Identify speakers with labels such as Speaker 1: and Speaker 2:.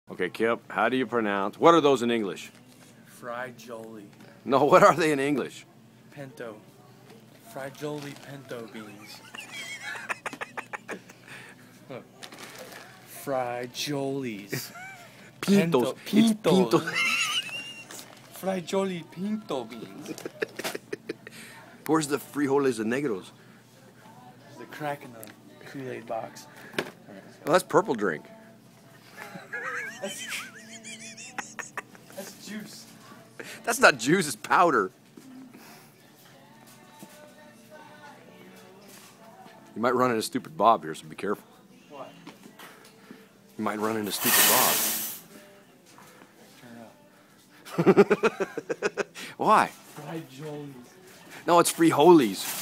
Speaker 1: Okay, Kip, how do you pronounce? What are those in English?
Speaker 2: Frijoles.
Speaker 1: No, what are they in English?
Speaker 2: Pinto. Frijoles pinto beans. Frijoles.
Speaker 1: Pintos. It's pinto.
Speaker 2: Frijoles pinto beans.
Speaker 1: Where's the frijoles and negros?
Speaker 2: There's the crack in the Kool-Aid box.
Speaker 1: Well, that's purple drink.
Speaker 2: That's juice.
Speaker 1: That's not juice, it's powder. You might run into stupid Bob here, so be careful.
Speaker 2: What?
Speaker 1: You might run into stupid Bob.
Speaker 2: Turn it up.
Speaker 1: Why?
Speaker 2: Frijoles.
Speaker 1: No, it's frijoles.